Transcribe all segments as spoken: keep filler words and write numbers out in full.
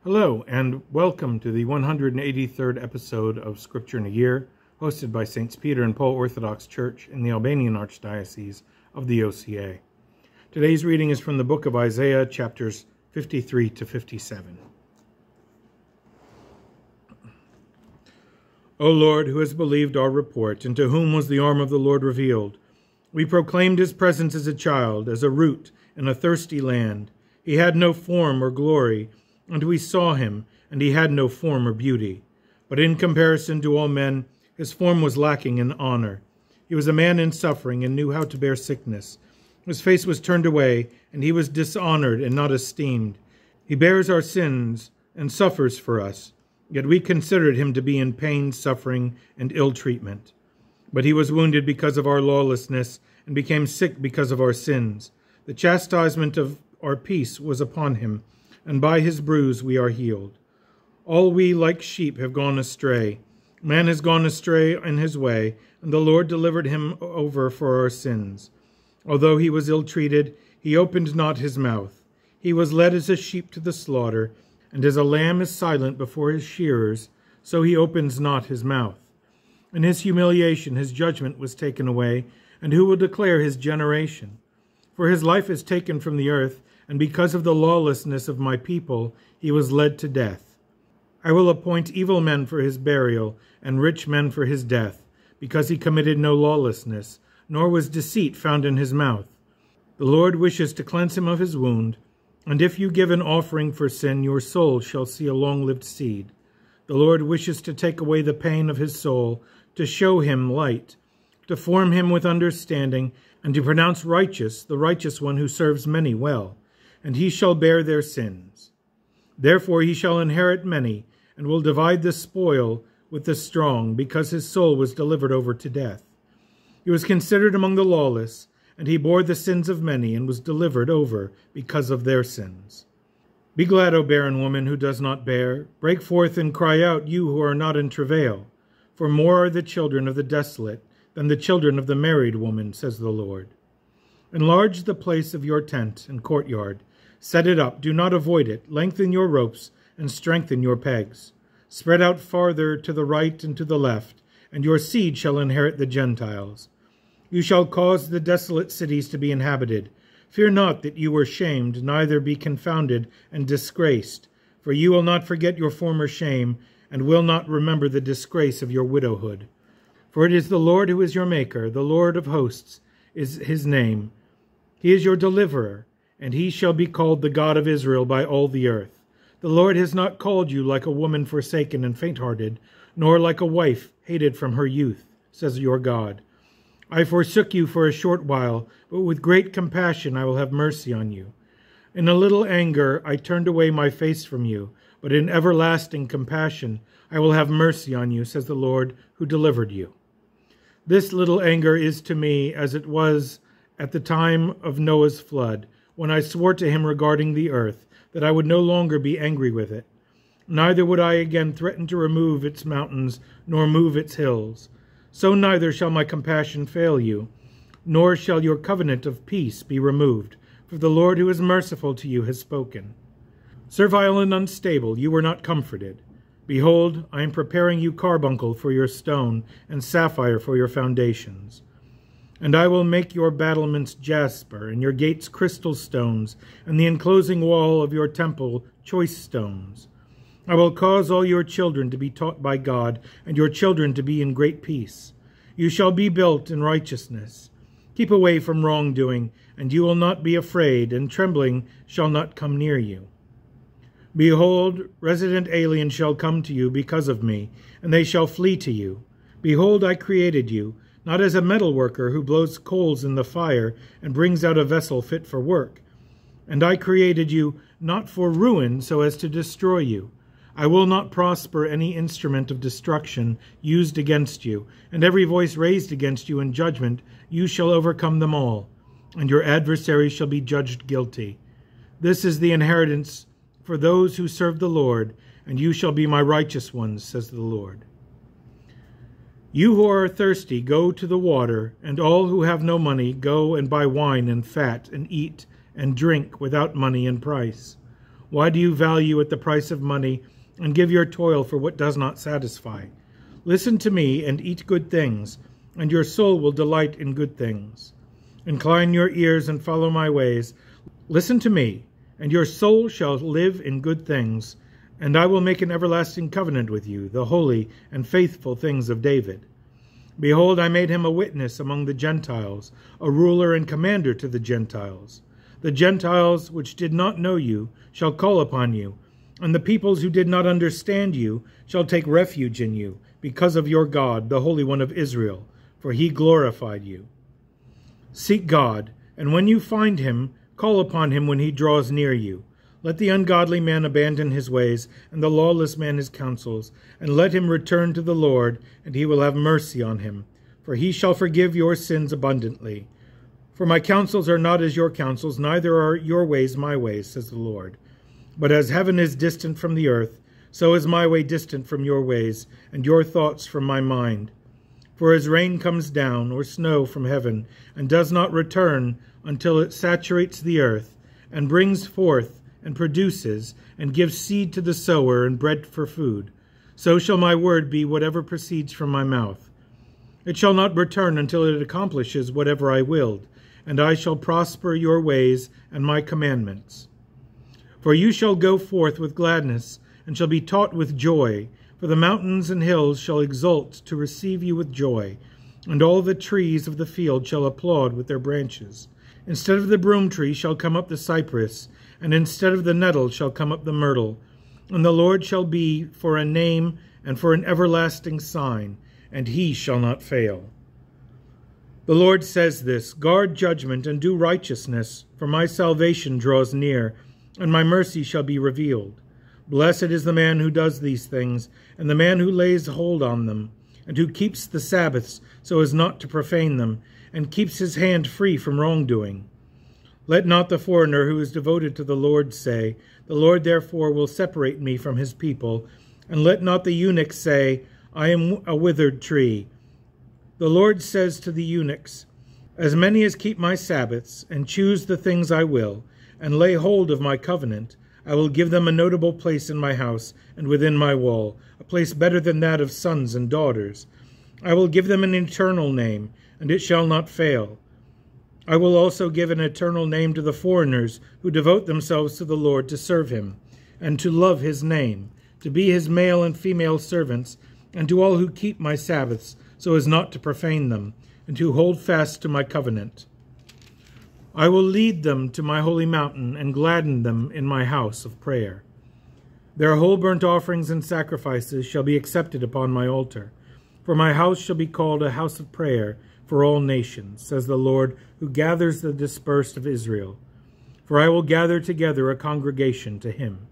Hello, and welcome to the one hundred eighty-third episode of Scripture in a Year, hosted by Saints Peter and Paul Orthodox Church in the Albanian Archdiocese of the O C A. Today's reading is from the book of Isaiah, chapters fifty-three to fifty-seven. O Lord, who has believed our report, and to whom was the arm of the Lord revealed? We proclaimed his presence as a child, as a root in a thirsty land. He had no form or glory, and we saw him, and he had no form or beauty. But in comparison to all men, his form was lacking in honor. He was a man in suffering and knew how to bear sickness. His face was turned away, and he was dishonored and not esteemed. He bears our sins and suffers for us. Yet we considered him to be in pain, suffering, and ill treatment. But he was wounded because of our lawlessness, and became sick because of our sins. The chastisement of our peace was upon him, and by his bruise we are healed. All we like sheep have gone astray. Man has gone astray in his way, and the Lord delivered him over for our sins. Although he was ill-treated, he opened not his mouth. He was led as a sheep to the slaughter, and as a lamb is silent before his shearers, so he opens not his mouth. In his humiliation his judgment was taken away, and who will declare his generation? For his life is taken from the earth, and because of the lawlessness of my people, he was led to death. I will appoint evil men for his burial, and rich men for his death, because he committed no lawlessness, nor was deceit found in his mouth. The Lord wishes to cleanse him of his wound, and if you give an offering for sin, your soul shall see a long-lived seed. The Lord wishes to take away the pain of his soul, to show him light, to form him with understanding, and to pronounce righteous the righteous one who serves many well. And he shall bear their sins. Therefore he shall inherit many, and will divide the spoil with the strong, because his soul was delivered over to death. He was considered among the lawless, and he bore the sins of many, and was delivered over because of their sins. Be glad, O barren woman who does not bear. Break forth and cry out, you who are not in travail. For more are the children of the desolate than the children of the married woman, says the Lord. Enlarge the place of your tent and courtyard. Set it up, do not avoid it. Lengthen your ropes and strengthen your pegs. Spread out farther to the right and to the left, and your seed shall inherit the Gentiles. You shall cause the desolate cities to be inhabited. Fear not that you were shamed, neither be confounded and disgraced. For you will not forget your former shame, and will not remember the disgrace of your widowhood. For it is the Lord who is your maker, the Lord of hosts is his name. He is your deliverer, and he shall be called the God of Israel by all the earth. The Lord has not called you like a woman forsaken and faint-hearted, nor like a wife hated from her youth, says your God. I forsook you for a short while, but with great compassion I will have mercy on you. In a little anger I turned away my face from you, but in everlasting compassion I will have mercy on you, says the Lord who delivered you. This little anger is to me as it was at the time of Noah's flood, when I swore to him regarding the earth, that I would no longer be angry with it. Neither would I again threaten to remove its mountains, nor move its hills. So neither shall my compassion fail you, nor shall your covenant of peace be removed, for the Lord who is merciful to you has spoken. Servile and unstable, you were not comforted. Behold, I am preparing you carbuncle for your stone, and sapphire for your foundations. And I will make your battlements jasper, and your gates crystal stones, and the enclosing wall of your temple choice stones. I will cause all your children to be taught by God, and your children to be in great peace. You shall be built in righteousness. Keep away from wrongdoing, and you will not be afraid, and trembling shall not come near you. Behold, resident aliens shall come to you because of me, and they shall flee to you. Behold, I created you, not as a metal worker who blows coals in the fire and brings out a vessel fit for work. And I created you not for ruin, so as to destroy you. I will not prosper any instrument of destruction used against you, and every voice raised against you in judgment, you shall overcome them all, and your adversaries shall be judged guilty. This is the inheritance for those who serve the Lord, and you shall be my righteous ones, says the Lord. You who are thirsty, go to the water, and all who have no money, go and buy wine and fat, and eat and drink without money and price. Why do you value at the price of money, and give your toil for what does not satisfy? Listen to me, and eat good things, and your soul will delight in good things. Incline your ears and follow my ways. Listen to me, and your soul shall live in good things, and I will make an everlasting covenant with you, the holy and faithful things of David. Behold, I made him a witness among the Gentiles, a ruler and commander to the Gentiles. The Gentiles which did not know you shall call upon you, and the peoples who did not understand you shall take refuge in you, because of your God, the Holy One of Israel, for he glorified you. Seek God, and when you find him, call upon him when he draws near you. Let the ungodly man abandon his ways, and the lawless man his counsels, and let him return to the Lord, and he will have mercy on him, for he shall forgive your sins abundantly. For my counsels are not as your counsels, neither are your ways my ways, says the Lord. But as heaven is distant from the earth, so is my way distant from your ways, and your thoughts from my mind. For as rain comes down, or snow from heaven, and does not return until it saturates the earth, and brings forth, and produces, and gives seed to the sower, and bread for food, so shall my word be whatever proceeds from my mouth. It shall not return until it accomplishes whatever I willed, and I shall prosper your ways and my commandments. For you shall go forth with gladness, and shall be taught with joy, for the mountains and hills shall exult to receive you with joy, and all the trees of the field shall applaud with their branches. Instead of the broom tree shall come up the cypress, and instead of the nettle shall come up the myrtle. And the Lord shall be for a name and for an everlasting sign, and he shall not fail. The Lord says this, guard judgment and do righteousness, for my salvation draws near, and my mercy shall be revealed. Blessed is the man who does these things, and the man who lays hold on them, and who keeps the Sabbaths so as not to profane them, and keeps his hand free from wrongdoing. Let not the foreigner who is devoted to the Lord say, the Lord therefore will separate me from his people, and let not the eunuch say, I am a withered tree. The Lord says to the eunuchs, as many as keep my Sabbaths, and choose the things I will, and lay hold of my covenant, I will give them a notable place in my house and within my wall, a place better than that of sons and daughters. I will give them an eternal name, and it shall not fail. I will also give an eternal name to the foreigners who devote themselves to the Lord to serve him, and to love his name, to be his male and female servants, and to all who keep my Sabbaths, so as not to profane them, and to hold fast to my covenant. I will lead them to my holy mountain, and gladden them in my house of prayer. Their whole burnt offerings and sacrifices shall be accepted upon my altar, for my house shall be called a house of prayer for all nations, says the Lord, who gathers the dispersed of Israel. For I will gather together a congregation to him.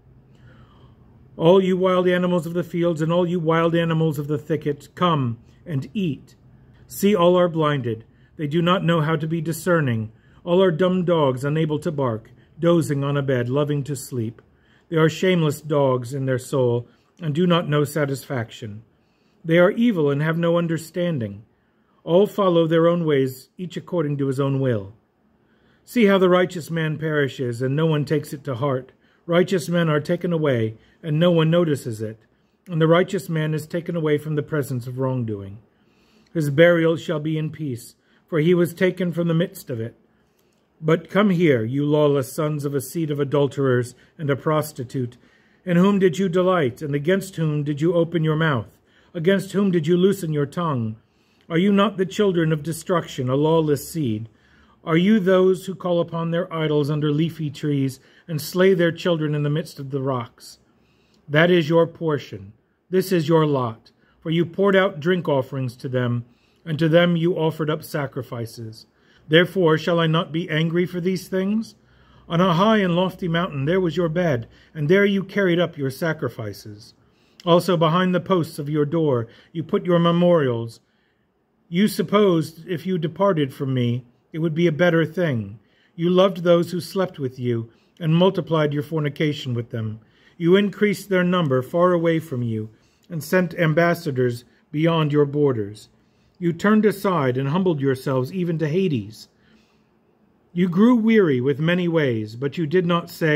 All you wild animals of the fields, and all you wild animals of the thicket, come and eat. See, all are blinded. They do not know how to be discerning. All are dumb dogs, unable to bark, dozing on a bed, loving to sleep. They are shameless dogs in their soul, and do not know satisfaction. They are evil and have no understanding. All follow their own ways, each according to his own will. See how the righteous man perishes, and no one takes it to heart. Righteous men are taken away, and no one notices it. And the righteous man is taken away from the presence of wrongdoing. His burial shall be in peace, for he was taken from the midst of it. But come here, you lawless sons of a seed of adulterers and a prostitute. In whom did you delight, and against whom did you open your mouth? Against whom did you loosen your tongue? Are you not the children of destruction, a lawless seed? Are you those who call upon their idols under leafy trees, and slay their children in the midst of the rocks? That is your portion. This is your lot. For you poured out drink offerings to them, and to them you offered up sacrifices. Therefore shall I not be angry for these things? On a high and lofty mountain there was your bed, and there you carried up your sacrifices. Also behind the posts of your door you put your memorials. You supposed, if you departed from me, it would be a better thing. You loved those who slept with you, and multiplied your fornication with them. You increased their number far away from you, and sent ambassadors beyond your borders. You turned aside and humbled yourselves even to Hades. You grew weary with many ways, but you did not say,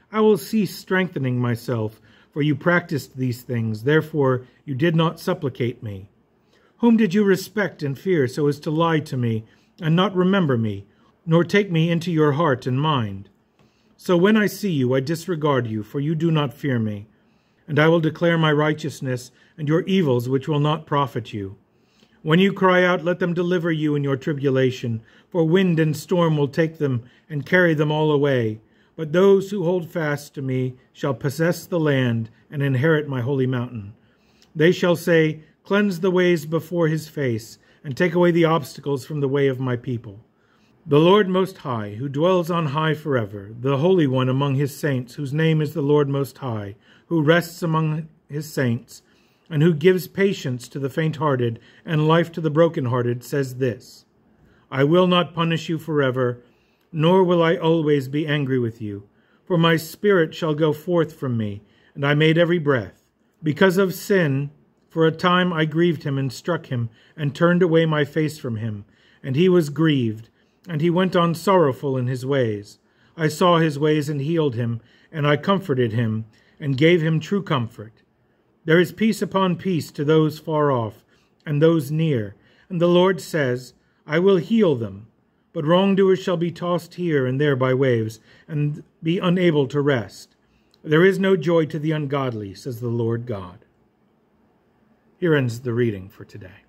I will cease strengthening myself, for you practiced these things, therefore you did not supplicate me. Whom did you respect and fear so as to lie to me, and not remember me, nor take me into your heart and mind? So when I see you, I disregard you, for you do not fear me. And I will declare my righteousness and your evils which will not profit you. When you cry out, let them deliver you in your tribulation, for wind and storm will take them and carry them all away. But those who hold fast to me shall possess the land and inherit my holy mountain. They shall say, cleanse the ways before his face, and take away the obstacles from the way of my people. The Lord Most High, who dwells on high forever, the Holy One among his saints, whose name is the Lord Most High, who rests among his saints, and who gives patience to the faint-hearted and life to the broken-hearted, says this, I will not punish you forever, nor will I always be angry with you. For my spirit shall go forth from me, and I made every breath. Because of sin, for a time I grieved him and struck him, and turned away my face from him. And he was grieved, and he went on sorrowful in his ways. I saw his ways and healed him, and I comforted him, and gave him true comfort. There is peace upon peace to those far off, and those near. And the Lord says, I will heal them. But wrongdoers shall be tossed here and there by waves, and be unable to rest. There is no joy to the ungodly, says the Lord God. Here ends the reading for today.